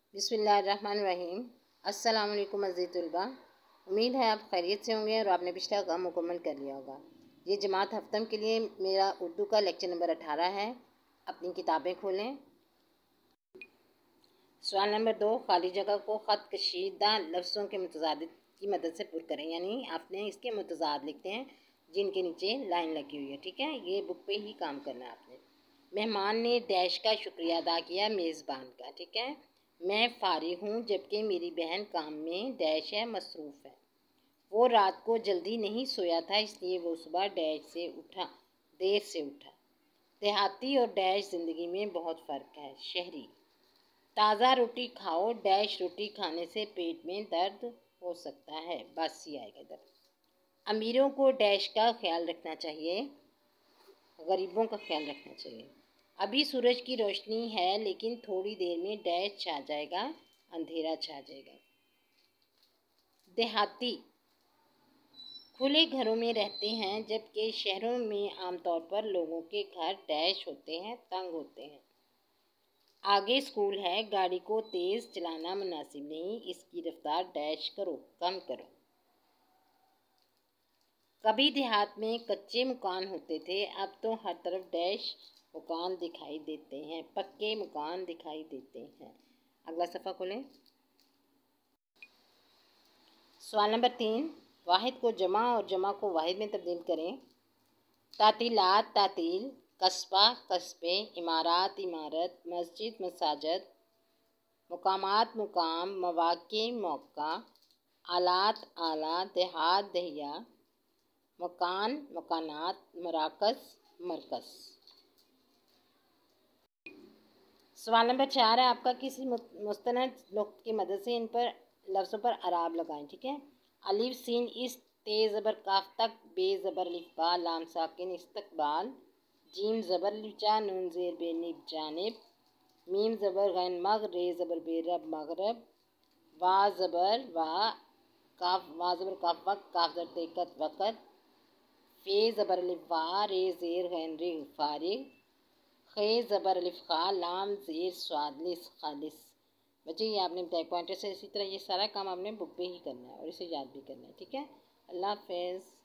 बिस्मिल्लाहिर्रहमानिर्रहीम। अस्सलाम वालेकुम अज़ीज़ तलबा। उम्मीद है आप खैरियत से होंगे और आपने पिछला काम मुकम्मल कर लिया होगा। ये जमात हफ्तम के लिए मेरा उर्दू का लेक्चर नंबर 18 है। अपनी किताबें खोलें। सवाल नंबर 2, खाली जगह को ख़त कशीदा लफ्ज़ों के मुतज़ाद की मदद से पुर करें। यानी आपने इसके मुतज़ाद लिखते हैं जिनके नीचे लाइन लगी हुई है। ठीक है, ये बुक पे ही काम करना है आपने। मेहमान ने डैश का शुक्रिया अदा किया मेज़बान का। ठीक है, मैं फारिग हूँ जबकि मेरी बहन काम में डैश है मसरूफ़ है। वो रात को जल्दी नहीं सोया था इसलिए वो सुबह देर से उठा। देहाती और डैश ज़िंदगी में बहुत फ़र्क है। शहरी, ताज़ा रोटी खाओ डैश रोटी खाने से पेट में दर्द हो सकता है। बासी आएगा इधर। अमीरों को डैश का ख्याल रखना चाहिए, गरीबों का ख्याल रखना चाहिए। अभी सूरज की रोशनी है लेकिन थोड़ी देर में डैश छा जाएगा, अंधेरा छा जाएगा। देहाती खुले घरों में रहते हैं जबकि शहरों में आमतौर पर लोगों के घर डैश होते हैं, तंग होते हैं। आगे स्कूल है, गाड़ी को तेज़ चलाना मुनासिब नहीं, इसकी रफ्तार डैश करो, कम करो। कभी देहात में कच्चे मकान होते थे, अब तो हर तरफ डैश मकान दिखाई देते हैं, पक्के मकान दिखाई देते हैं। अगला सफ़ा खोलें। सवाल नंबर 3, वाहिद को जमा और जमा को वाहिद में तब्दील करें। तातीलात तातील, कस्बा कस्बे, इमारात इमारत, मस्जिद मसाजिद, मुकामात मुकाम, मवाक़े मौका, आलात आला, देहात दहिया, मकान मकानात, मराकज़ मरकज़। सवाल नंबर 4 है आपका, किसी मुस्तनद नुक्त की मदद से इन पर लफ्ज़ों पर अराब लगाएं। ठीक है, अलिफ सीन इस, ते ज़बर काफ तक, बे ज़बर लिफ बा, लाम साकिन इस्तकबाल, जीम ज़बर लिचा, नून ज़ेर बे निब जानिब, मीम ज़बर गैन मग, रे ज़बर बे रब मगरब, वा ज़बर काफ वक्त, काफ ज़र तेकत वक़्त, फे ज़बर लिफ वा, रे ज़ेर गैन रे फारिग, खे ज़बर अलिफ खा, लाम ज़ेर स्वादलिस खालिस। बच्चे ये आपने बताया पॉइंटर से। इसी तरह ये सारा काम आपने बुक पे ही करना है और इसे याद भी करना है। ठीक है, अल्लाह हाफ़िज़।